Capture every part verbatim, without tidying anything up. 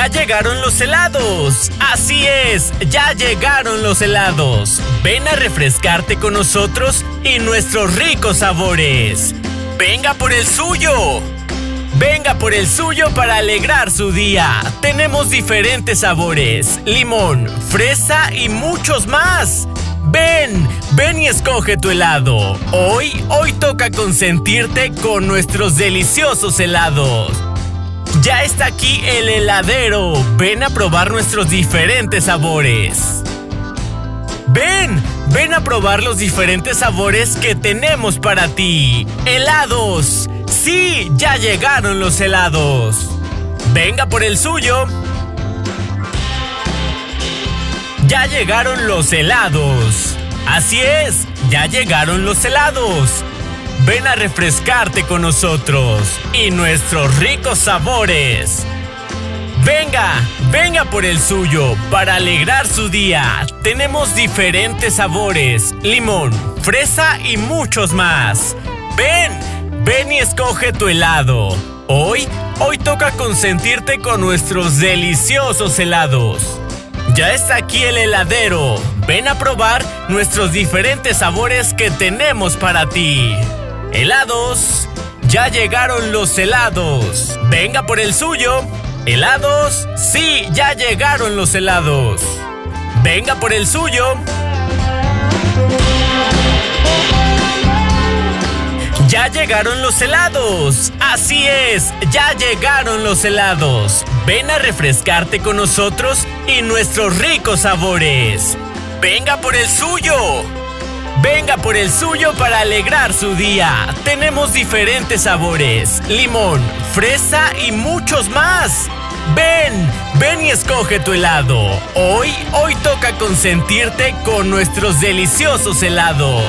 ¡Ya llegaron los helados! ¡Así es! ¡Ya llegaron los helados! Ven a refrescarte con nosotros y nuestros ricos sabores. ¡Venga por el suyo! Venga por el suyo para alegrar su día. Tenemos diferentes sabores: limón, fresa y muchos más. Ven, ven y escoge tu helado. Hoy, hoy toca consentirte con nuestros deliciosos helados. Ya está aquí el heladero. Ven a probar nuestros diferentes sabores. Ven, ven a probar los diferentes sabores que tenemos para ti. ¡Helados! ¡Sí! ¡Ya llegaron los helados! ¡Venga por el suyo! ¡Ya llegaron los helados! ¡Así es! ¡Ya llegaron los helados! Ven a refrescarte con nosotros y nuestros ricos sabores. ¡Venga! ¡Venga por el suyo para alegrar su día! Tenemos diferentes sabores: limón, fresa y muchos más. ¡Ven! ¡Ven y escoge tu helado! Hoy, hoy toca consentirte con nuestros deliciosos helados. Ya está aquí el heladero. Ven a probar nuestros diferentes sabores que tenemos para ti. ¡Helados! ¡Ya llegaron los helados! ¡Venga por el suyo! ¿Helados? ¡Sí! ¡Ya llegaron los helados! ¡Venga por el suyo! ¡Ya llegaron los helados! ¡Así es! ¡Ya llegaron los helados! Ven a refrescarte con nosotros y nuestros ricos sabores. ¡Venga por el suyo! ¡Venga por el suyo para alegrar su día! Tenemos diferentes sabores: limón, fresa y muchos más. ¡Ven! ¡Ven y escoge tu helado! Hoy, hoy toca consentirte con nuestros deliciosos helados.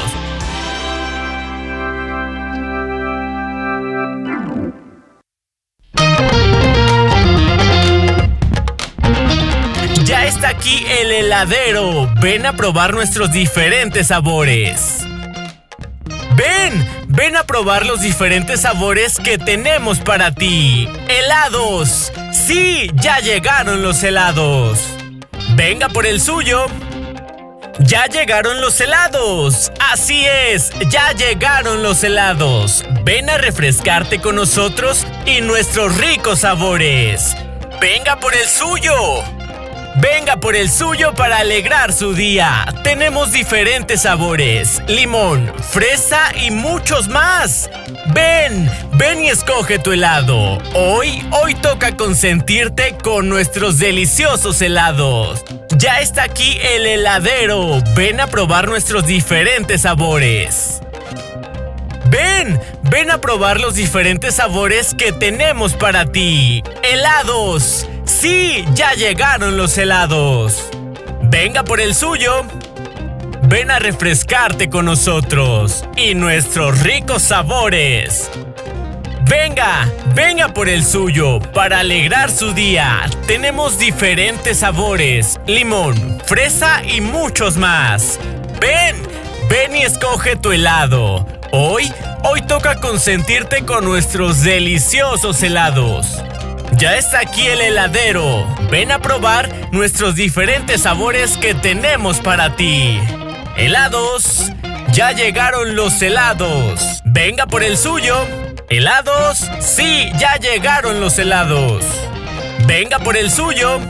Ya está aquí el heladero. Ven a probar nuestros diferentes sabores. ¡Ven! ¡Ven a probar los diferentes sabores que tenemos para ti! ¡Helados! ¡Sí! ¡Ya llegaron los helados! ¡Venga por el suyo! ¡Ya llegaron los helados! ¡Así es! ¡Ya llegaron los helados! Ven a refrescarte con nosotros y nuestros ricos sabores. ¡Venga por el suyo! ¡Venga por el suyo para alegrar su día! Tenemos diferentes sabores: limón, fresa y muchos más. ¡Ven! ¡Ven y escoge tu helado! Hoy, hoy toca consentirte con nuestros deliciosos helados. Ya está aquí el heladero. Ven a probar nuestros diferentes sabores. ¡Ven! ¡Ven a probar los diferentes sabores que tenemos para ti! ¡Helados! ¡Sí! ¡Ya llegaron los helados! ¡Venga por el suyo! Ven a refrescarte con nosotros y nuestros ricos sabores. ¡Venga! ¡Venga por el suyo para alegrar su día! Tenemos diferentes sabores: limón, fresa y muchos más. ¡Ven! ¡Ven y escoge tu helado! Hoy, hoy toca consentirte con nuestros deliciosos helados. Ya está aquí el heladero. Ven a probar nuestros diferentes sabores que tenemos para ti. ¡Helados! ¡Ya llegaron los helados! ¡Venga por el suyo! ¿Helados? ¡Sí! ¡Ya llegaron los helados! ¡Venga por el suyo!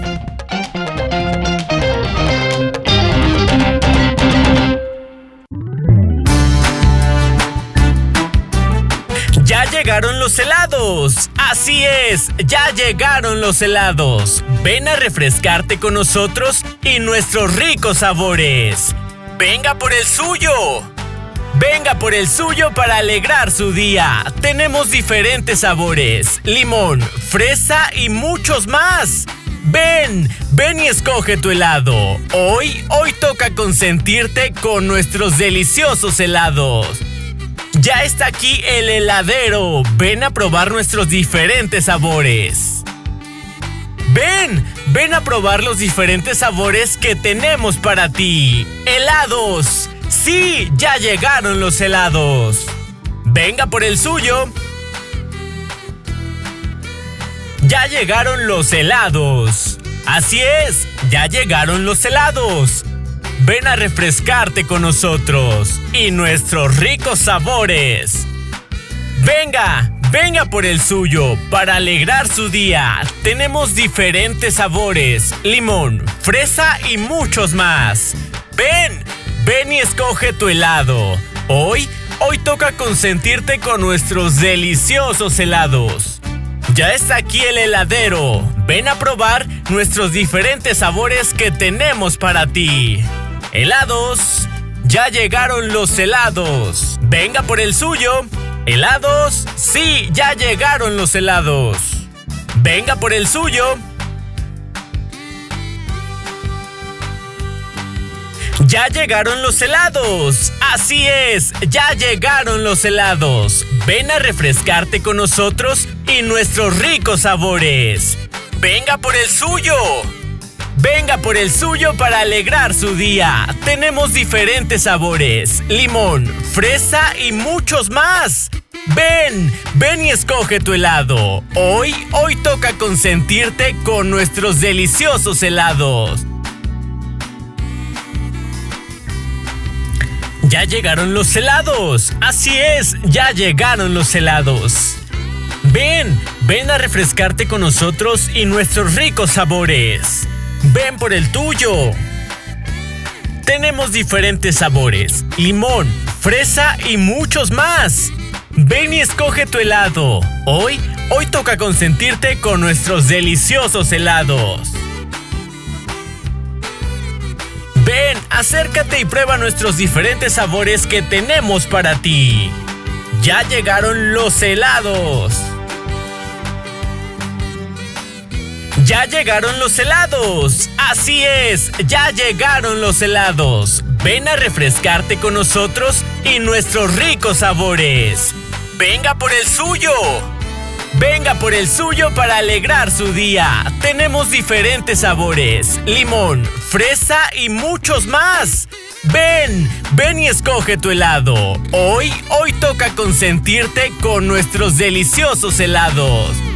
¡Ya llegaron los helados! ¡Así es! ¡Ya llegaron los helados! Ven a refrescarte con nosotros y nuestros ricos sabores. ¡Venga por el suyo! ¡Venga por el suyo para alegrar su día! Tenemos diferentes sabores: limón, fresa y muchos más. ¡Ven! ¡Ven y escoge tu helado! Hoy, hoy toca consentirte con nuestros deliciosos helados. Ya está aquí el heladero. Ven a probar nuestros diferentes sabores. ¡Ven! ¡Ven a probar los diferentes sabores que tenemos para ti! ¡Helados! ¡Sí! ¡Ya llegaron los helados! ¡Venga por el suyo! ya llegaron los helados. Así es, ya llegaron los helados. Ven a refrescarte con nosotros y nuestros ricos sabores. Venga, venga por el suyo para alegrar su día. Tenemos diferentes sabores: limón, fresa y muchos más. Ven, ven y escoge tu helado. Hoy, hoy toca consentirte con nuestros deliciosos helados. Ya está aquí el heladero. Ven a probar nuestros diferentes sabores que tenemos para ti. Helados, ya llegaron los helados. Venga por el suyo. ¿Helados? Sí, ya llegaron los helados. Venga por el suyo. ¡Ya llegaron los helados! ¡Así es! ¡Ya llegaron los helados! Ven a refrescarte con nosotros y nuestros ricos sabores. ¡Venga por el suyo! Venga por el suyo para alegrar su día. Tenemos diferentes sabores: limón, fresa y muchos más. Ven, ven y escoge tu helado. Hoy, hoy toca consentirte con nuestros deliciosos helados. ¡Ya llegaron los helados! ¡Así es! ¡Ya llegaron los helados! Ven, ven a refrescarte con nosotros y nuestros ricos sabores. ¡Ven por el tuyo! Tenemos diferentes sabores: limón, fresa y muchos más. Ven y escoge tu helado. Hoy, hoy toca consentirte con nuestros deliciosos helados. Ven, acércate y prueba nuestros diferentes sabores que tenemos para ti. ¡Ya llegaron los helados! ¡Ya llegaron los helados! ¡Así es! ¡Ya llegaron los helados! Ven a refrescarte con nosotros y nuestros ricos sabores. ¡Venga por el suyo! Venga por el suyo para alegrar su día. Tenemos diferentes sabores: limón, fresa y muchos más. Ven, ven y escoge tu helado. Hoy, hoy toca consentirte con nuestros deliciosos helados.